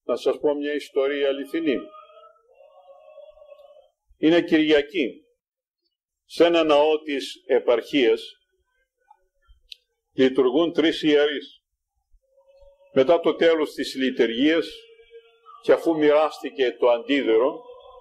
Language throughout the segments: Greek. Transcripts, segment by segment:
να σας πω μια ιστορία αληθινή. Είναι Κυριακή. Σε ένα ναό της επαρχίας λειτουργούν 3 ιερείς. Μετά το τέλος της λειτουργίας και αφού μοιράστηκε το αντίδωρο,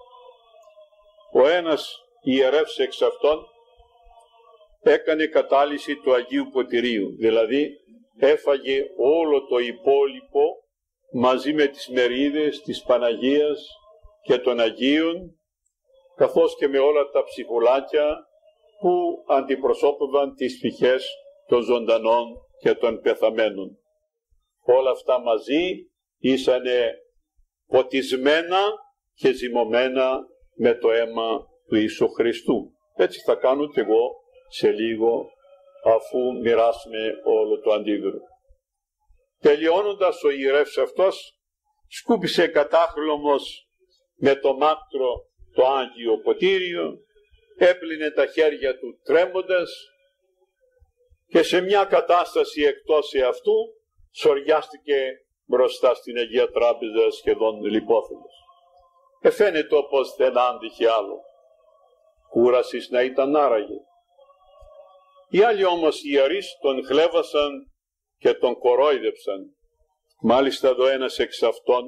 ο ένας ιερεύς εξ αυτών έκανε κατάλυση του Αγίου Ποτηρίου, δηλαδή έφαγε όλο το υπόλοιπο μαζί με τις μερίδες της Παναγίας και των Αγίων, καθώς και με όλα τα ψυχουλάκια που αντιπροσώπευαν τις ψυχές των ζωντανών και των πεθαμένων. Όλα αυτά μαζί ήσανε ποτισμένα και ζυμωμένα με το αίμα του Ιησού Χριστού. Έτσι θα κάνω και εγώ σε λίγο, αφού μοιράσουμε όλο το αντίδωρο. Τελειώνοντας, ο ιερεύς αυτός σκούπισε κατάχλωμος με το μάκτρο το Άγιο Ποτήριο, έπλυνε τα χέρια του τρέμοντας και σε μια κατάσταση εκτός εαυτού σοριάστηκε μπροστά στην Αγία Τράπεζα σχεδόν λιπόθυμος. Φαίνεται όπως δεν άντυχε άλλο. Κούρασης να ήταν άραγε. Οι άλλοι όμως ιερείς τον χλέβασαν και τον κορόιδεψαν. Μάλιστα εδώ ένας εξ αυτών,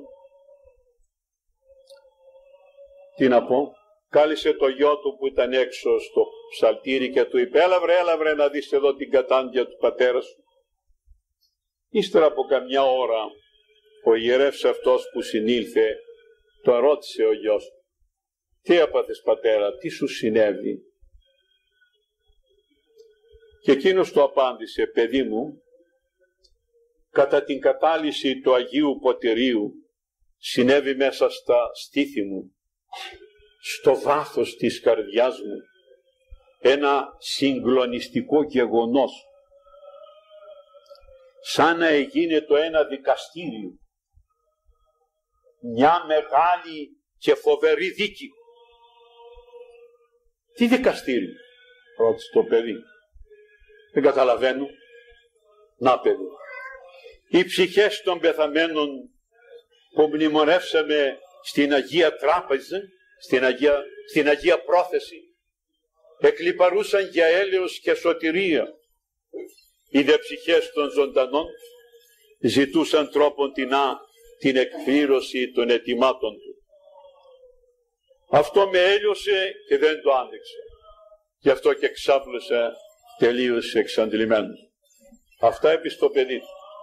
τι να πω, κάλεσε το γιο του που ήταν έξω στο ψαλτήρι και του είπε έλα βρε να δεις εδώ την κατάντια του πατέρα σου. Ύστερα από καμιά ώρα ο ιερεύς αυτός που συνήλθε τον ρώτησε ο γιος του, τι έπαθες πατέρα, τι σου συνέβη? Και εκείνος του απάντησε, παιδί μου, κατά την κατάλυση του Αγίου Ποτηρίου συνέβη μέσα στα στήθη μου, στο βάθος της καρδιάς μου, ένα συγκλονιστικό γεγονός, σαν να έγινε το ένα δικαστήριο, μια μεγάλη και φοβερή δίκη. Τι δικαστήριο? Ρώτησε το παιδί. Δεν καταλαβαίνω. Να παιδί, οι ψυχές των πεθαμένων που μνημονεύσαμε στην Αγία Τράπεζα, στην Αγία Πρόθεση, εκλιπαρούσαν για έλεος και σωτηρία. Οι δε ψυχές των ζωντανών ζητούσαν τρόποντινά την εκπλήρωση των αιτημάτων του. Αυτό με έλειωσε και δεν το άντεξε. Γι' αυτό και ξάπλωσα τελείως εξαντλημένος. Αυτά επί στο παιδί.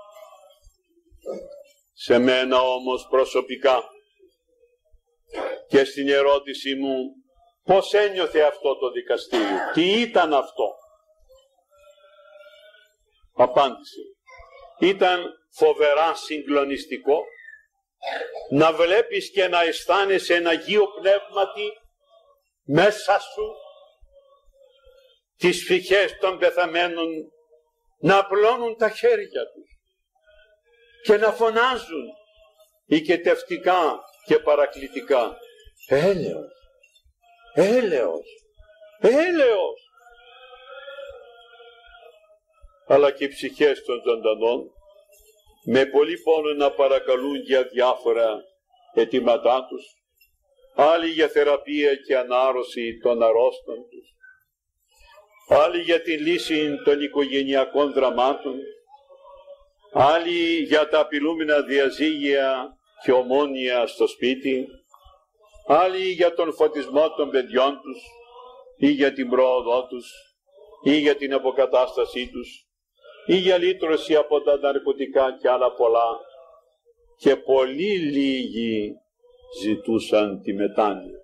Σε μένα όμως προσωπικά και στην ερώτηση μου πώς ένιωθε αυτό το δικαστήριο, τι ήταν αυτό, απάντησε, ήταν φοβερά συγκλονιστικό να βλέπεις και να αισθάνεσαι ένα Αγίο Πνεύματι μέσα σου τις ψυχές των πεθαμένων να απλώνουν τα χέρια τους και να φωνάζουν οικετευτικά και παρακλητικά έλεος, έλεος, έλεος. Αλλά και οι ψυχές των ζωντανών με πολύ πόνο να παρακαλούν για διάφορα αιτήματά τους, άλλοι για θεραπεία και ανάρρωση των αρρώστων τους, άλλοι για τη λύση των οικογενειακών δραμάτων, άλλοι για τα απειλούμενα διαζύγια και ομόνοια στο σπίτι, άλλοι για τον φωτισμό των παιδιών τους ή για την πρόοδό τους ή για την αποκατάστασή τους ή για λύτρωση από τα ναρκωτικά και άλλα πολλά, και πολύ λίγοι ζητούσαν τη μετάνοια.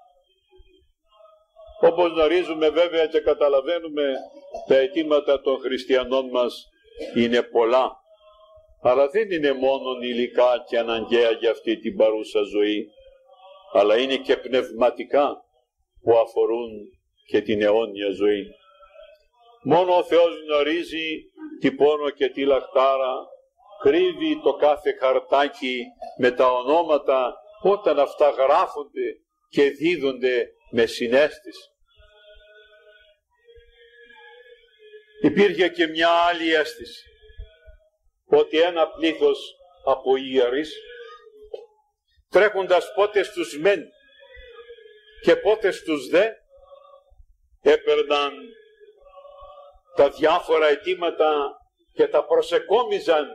Όπως γνωρίζουμε βέβαια και καταλαβαίνουμε, τα αιτήματα των χριστιανών μας είναι πολλά, αλλά δεν είναι μόνο υλικά και αναγκαία για αυτή την παρούσα ζωή, αλλά είναι και πνευματικά που αφορούν και την αιώνια ζωή. Μόνο ο Θεός γνωρίζει τι πόνο και τι λαχτάρα κρύβει το κάθε χαρτάκι με τα ονόματα όταν αυτά γράφονται και δίδονται με συναίσθηση. Υπήρχε και μια άλλη αίσθηση, ότι ένα πλήθος από ιερείς τρέχοντας πότε στους μεν και πότε στους δε, έπαιρναν τα διάφορα αιτήματα και τα προσεκόμιζαν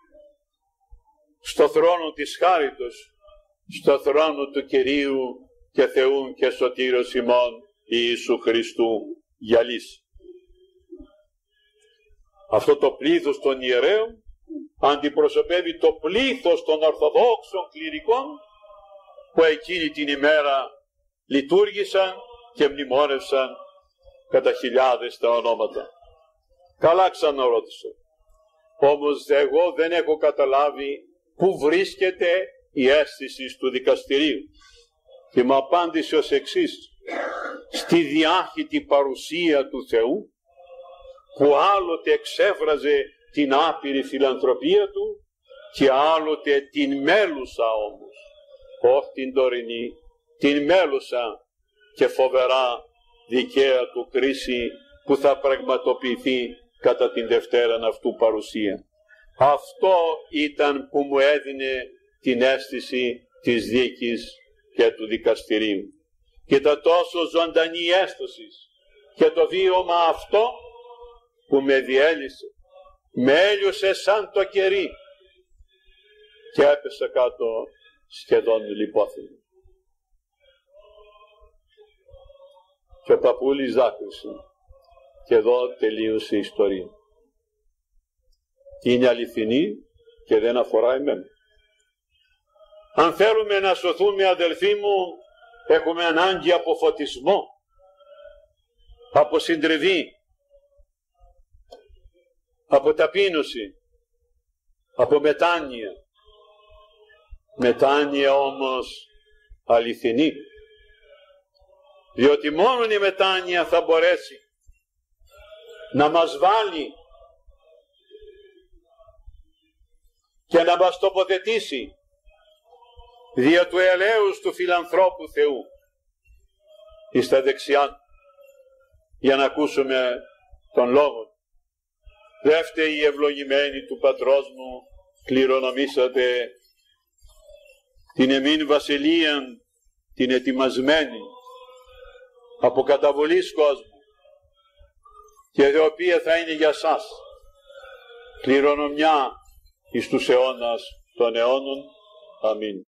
στο θρόνο της χάριτος, στο θρόνο του Κυρίου και Θεού και Σωτήρος ημών Ιησού Χριστού γυαλής. Αυτό το πλήθος των ιερέων αντιπροσωπεύει το πλήθος των Ορθοδόξων κληρικών που εκείνη την ημέρα λειτουργήσαν και μνημόνευσαν κατά χιλιάδες τα ονόματα. Καλά ξαναρώτησα. Όμως εγώ δεν έχω καταλάβει πού βρίσκεται η αίσθηση του δικαστηρίου. Και μου απάντησε ως εξής: στη διάχυτη παρουσία του Θεού, που άλλοτε εξέφραζε την άπειρη φιλανθρωπία του και άλλοτε την μέλουσα όμως, όχι την τωρινή, την μέλουσα και φοβερά δικαία του κρίση που θα πραγματοποιηθεί κατά την Δευτέραν αυτού παρουσία. Αυτό ήταν που μου έδινε την αίσθηση της δίκης και του δικαστηρίου. Και τα τόσο ζωντανή αίσθηση και το βίωμα αυτό που με διέλυσε, με έλειωσε σαν το κερί και έπεσε κάτω σχεδόν λιπόθυμη. Και ο παππούλης δάκρυσε και εδώ τελείωσε η ιστορία. Είναι αληθινή και δεν αφορά εμένα. Αν θέλουμε να σωθούμε, αδελφοί μου, έχουμε ανάγκη από φωτισμό, από συντριβή, από ταπείνωση, από μετάνοια. Μετάνοια όμως αληθινή, διότι μόνο η μετάνοια θα μπορέσει να μας βάλει και να μας τοποθετήσει δια του ελέους του φιλανθρώπου Θεού εις τα δεξιά για να ακούσουμε τον λόγο. Δε φταίει η ευλογημένη του πατρός μου, κληρονομήσατε την εμήν βασιλείαν, την ετοιμασμένη από καταβολής κόσμου, και η οποία θα είναι για σας κληρονομιά εις τους αιώνας των αιώνων. Αμήν.